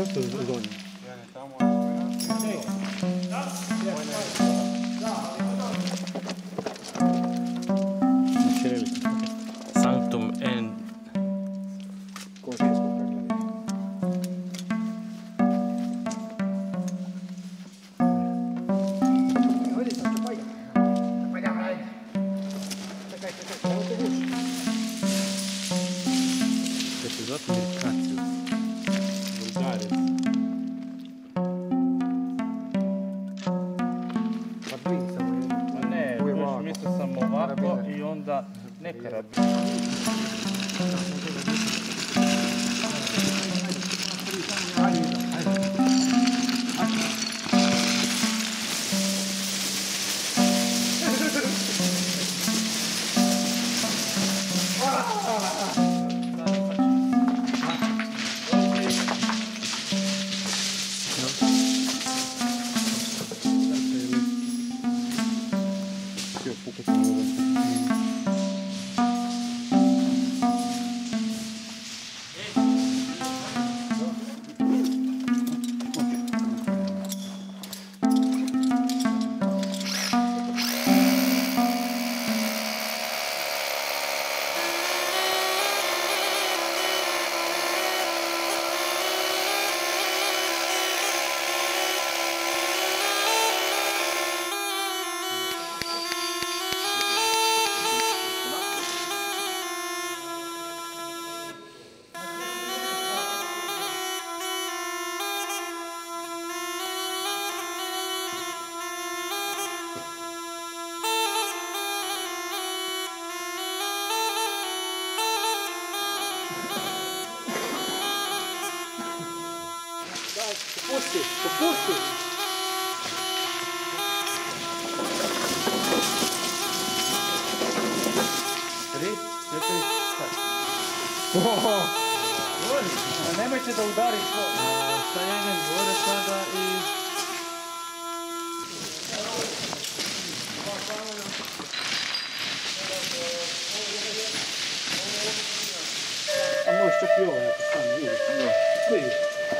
Zašto zoni? Sanctum en... Mislio sam ovako i onda neka rabina. Popusti! Nemojte da udari to. Šta jedan gore sada i... A možeš čak i ovo, ja to sam vidim. Vidim.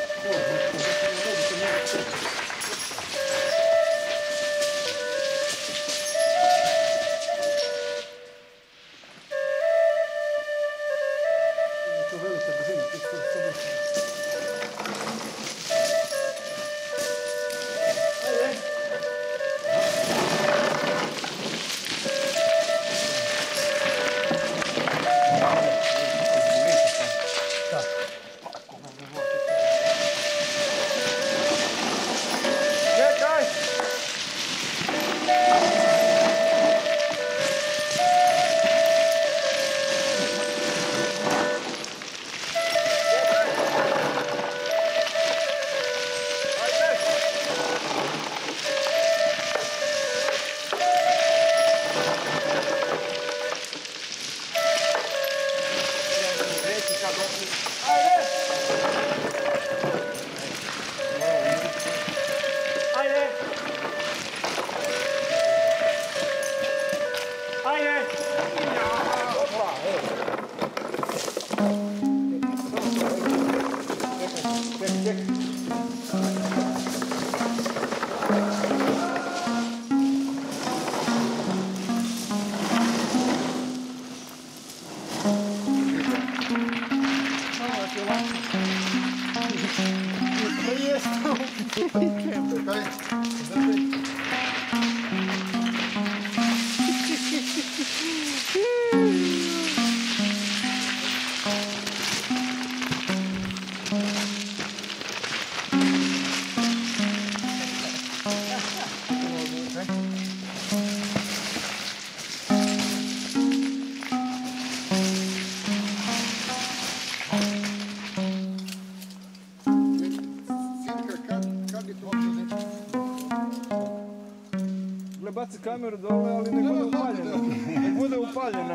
Baci kameru dole, ali nek bude upaljena. Nek bude upaljena.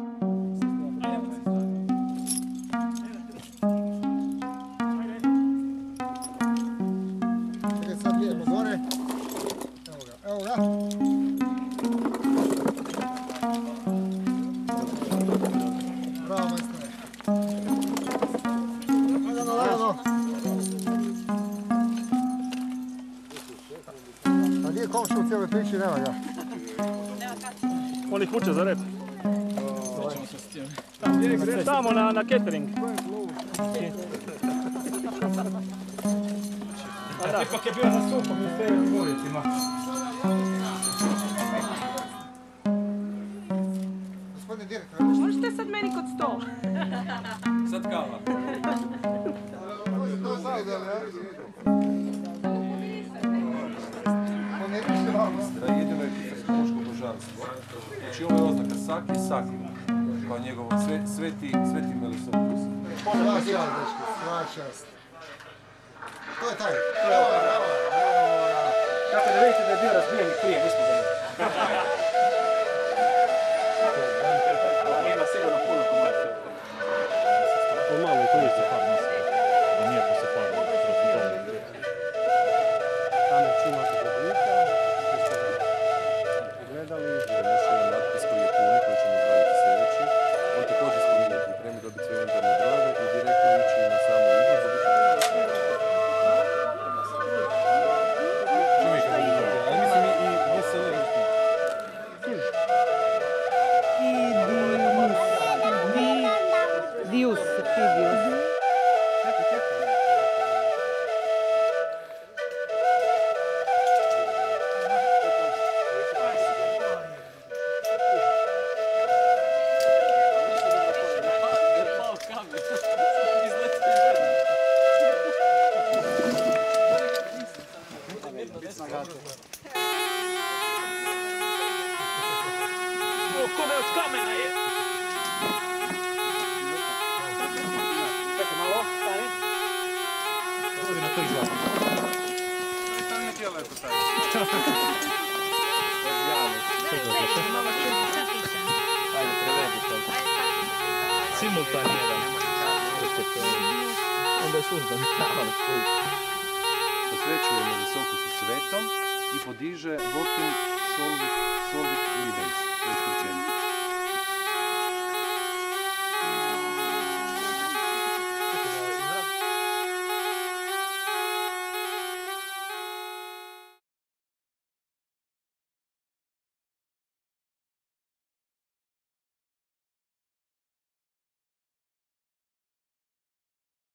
Čekaj, sad idemo gore. Evo ga. Bravo, majstore. Lagano, lagano. On ih vuče za rep. Tamo na catering. Ipak je bio na suhom i sve uvjetima. Gospodine direktor, Možete sad meni kod stola? Sad kava. to zaudali, ja? On ne piše vama. Da jedino je ekološko božanstvo. Znači ovo je oznaka Saki Saku, kao njegov sveti Melisokus. Sva čast, dečki, sva čast. To je taj. Tako da vidite da je bio razbijen i prije, nismo ga ima sigurno puno komada. To malo je koji se par nosi. Da nije po se par nosi. Tamo čumate dobnika, što ste ga pogledali. Još jedan natpis koji je puni, koji ćemo izraditi sljedeći. On također spominje pripremi dobiti sve inventarne brojeve i direktno ići na samu izvoz. Ali mislim i vesele. Dius, Fidius. Kome od kamena je? Čekaj malo, stani. Ostavi na to izgleda. To nije tijelo je to taj. Ajde, prevedi to. Simultan jedan. Onda je služben. Posvećuje Melisokusu svetom i podiže votum solvit libens, to je isključenje.